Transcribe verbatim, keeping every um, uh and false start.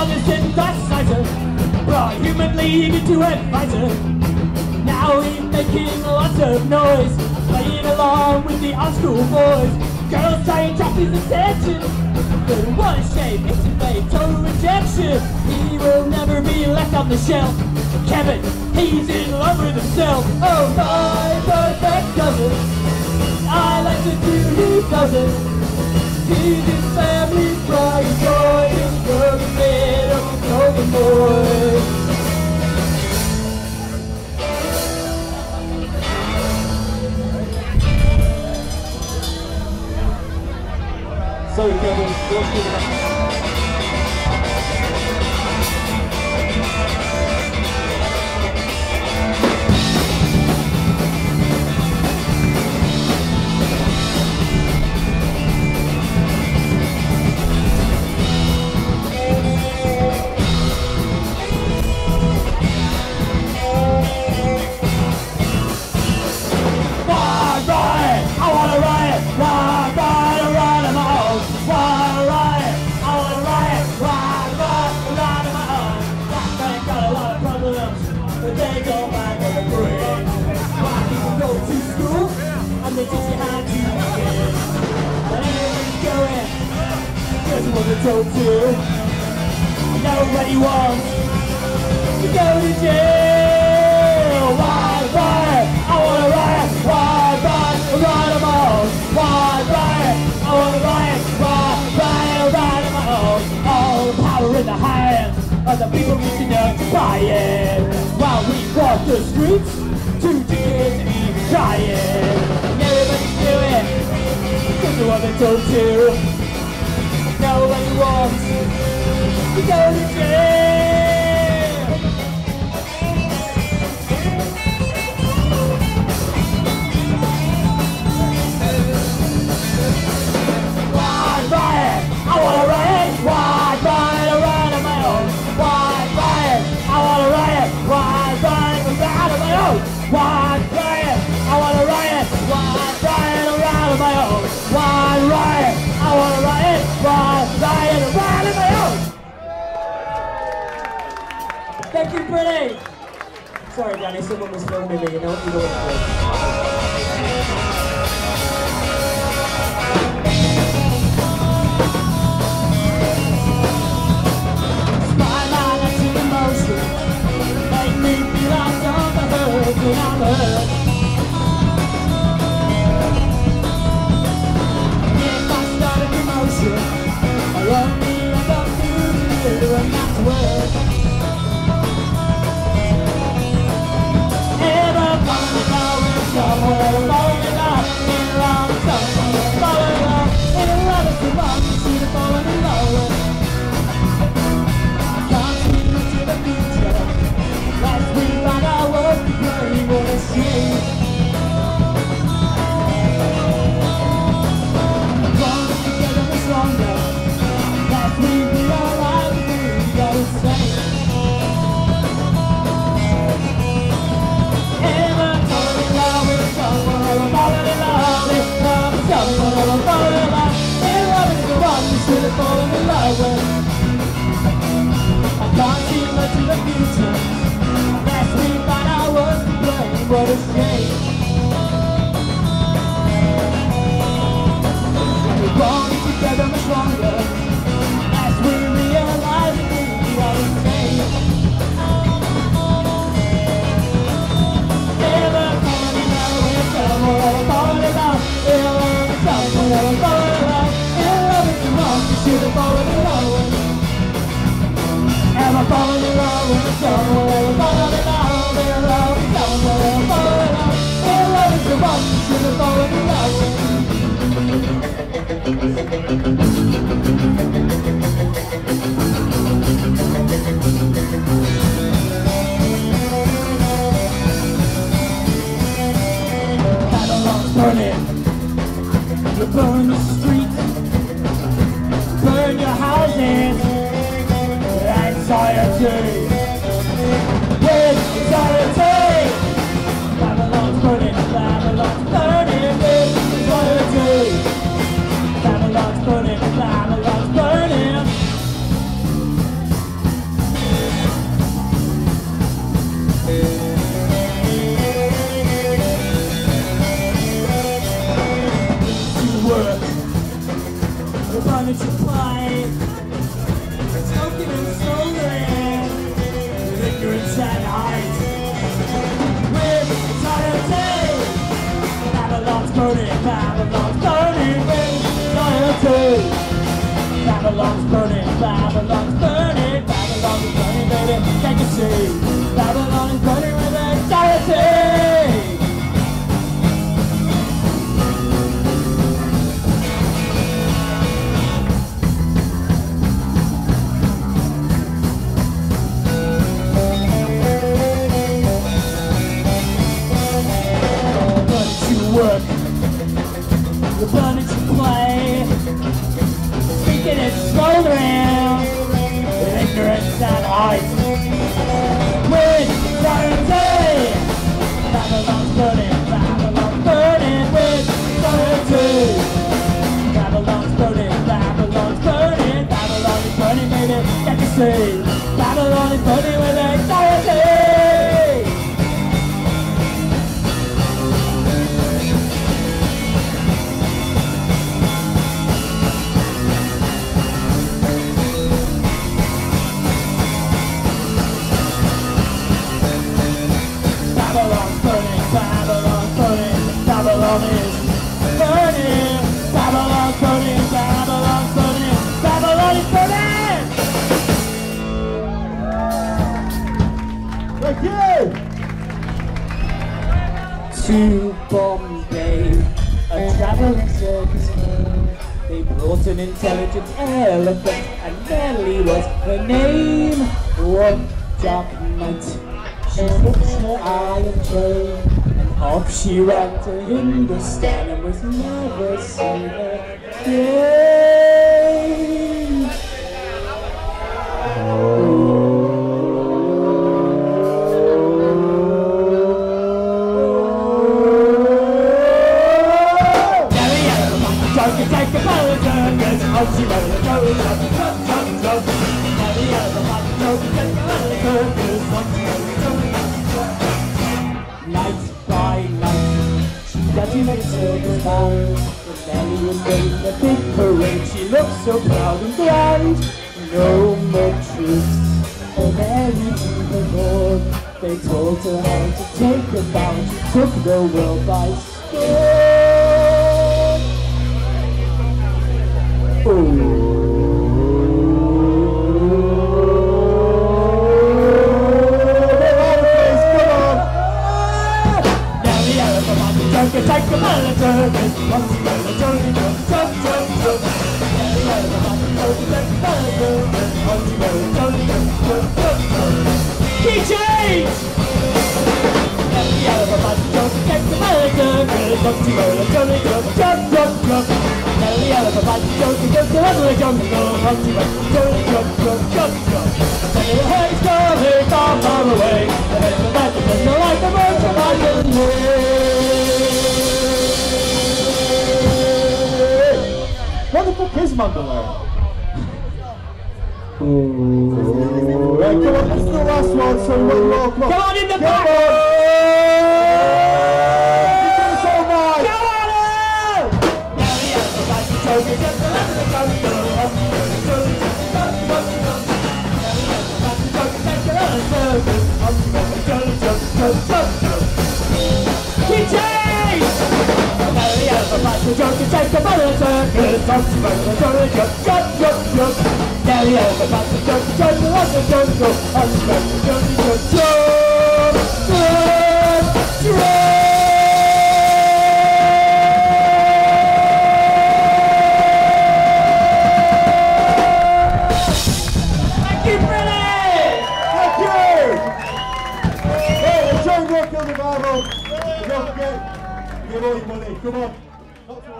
the synthesizer brought Human League into advisor. Now he's making lots of noise, playing along with the old-school boys. Girls trying to drop his attention, but what a shame, it's a fake total rejection. He will never be left on the shelf. Kevin, he's in love with himself. Oh, my perfect cousin, I like to do he doesn't. He's his family's pride, joy, his broken bed of a broken boy. Sorry, Kevin. They teach you how to begin. But everybody's going, because what they're told to. Nobody wants to go to jail. Why, why, I wanna riot. Why, why, ride on my own. Why, why, I wanna riot. Why, why, ride on my own. All the power in the hands of the people reaching out to buy it. While we walk the streets, two kids and even crying. Everybody's doing, cause they're what they're told to. Nobody wants to go to jail. Why riot? I wanna riot. Why riot? I ride on my own. Why riot? I wanna riot. Why riot? I ride on my own. Why riot? I wanna riot. Why riot? I ride on my own. Why riot? I wanna riot. Why riot? I ride on my own. Thank you, Brittany. Sorry, Danny, someone was filming me. You know what you know what to Smile out at your emotion. Make me feel like I'm the hurt when I'm hurt. I only end up doing you and that's work. Ever falling in love with someone, falling in love, in love with someone, falling in love, in love with someone, you see the falling in love with. I can't see into the future. Last week found out what to play, what a shame. Stronger. Last week we all had to do the same. Ever falling in love with someone, or falling in love with someone, or falling in love, in love with the one you should have fallen in love with. I can't see much in the future. Last week found out what's to blame, what a shame. We're together much longer as we realize that we are the same. Never falling in love with someone, falling in love, in love with someone, falling in love, in love with the one you should have fallen in love with. Ever falling in love with someone, falling in love, in love with someone, falling in love, in love with the one you should have fallen in love with. Babylon's burning. You burn the streets, burn your houses. Anxiety, with anxiety. Babylon's burning. Babylon's burning with anxiety. Babylon's burning, Babylon's burning. furniture play, smoking and smoldering, with ignorance and height. With eternity, Babylon's burning, Babylon's burning with eternity. Babylon's burning, Babylon's burning, Babylon is burning, baby, can't you see? Babylon is burning with anxiety. Work, the burning to play, speaking and smoldering, with ignorance and height. With eternity, Babylon's burning, Babylon's burning with eternity. Babylon's burning, Babylon's burning, Babylon is burning, baby, can't you see? Babylon is burning with anxiety. Babylon's burning, Babylon's burning, Babylon is burning, Babylon's burning, Babylon's burning, Babylon is burning! Thank you! To Bombay, a traveling circus came. They brought an intelligent elephant, and Nellie was her name. One dark night, she fixed her iron train, and off she ran to Hindustan, and was never seen again. Nellie elephant, joke and take a pilot circus, off she ran to jump, jump, jump, jump, jump. Nellie elephant, joke and take a pilot circus, off she ran to jump. Night by night, she graduated circus bound. When Nellie was doing the big parade, she looked so proud and grand. No more troops for Nellie to the board. They told her how to take a bow. She took the world by storm. Oh. Take a pilot circus, once you go to Johnny, jump, jump, jump, jump. Nellie elephant, take a pilot circus, once you go to Johnny, jump, jump, jump, jump. Key change! Nellie elephant, take a pilot circus, once you go to Johnny, jump, jump, jump, jump. Nellie elephant, take a pilot jungle, once you go to Johnny, jump, jump, jump, jump. Nellie the haze coming far, far away. The heads of that depends like the birds of my What the fuck is Mandalay? Ooh. Right, come on, this is the last one, so we'll walk up. Come on in the come back! On. You've done so much! Come on in! Nellie elephant, choking just the left of the jungle. Nellie elephant, choking just the left circus. Jump, jump, jump. Key change! Nellie elephant, choking take a pilot circus. Jump, jump, jump, jump, jump, jump, jump. Nellie elephant, choking just the left of the jungle. Jump, jump, jump, jump, jump, jump. Don't forget, give all your money, come on.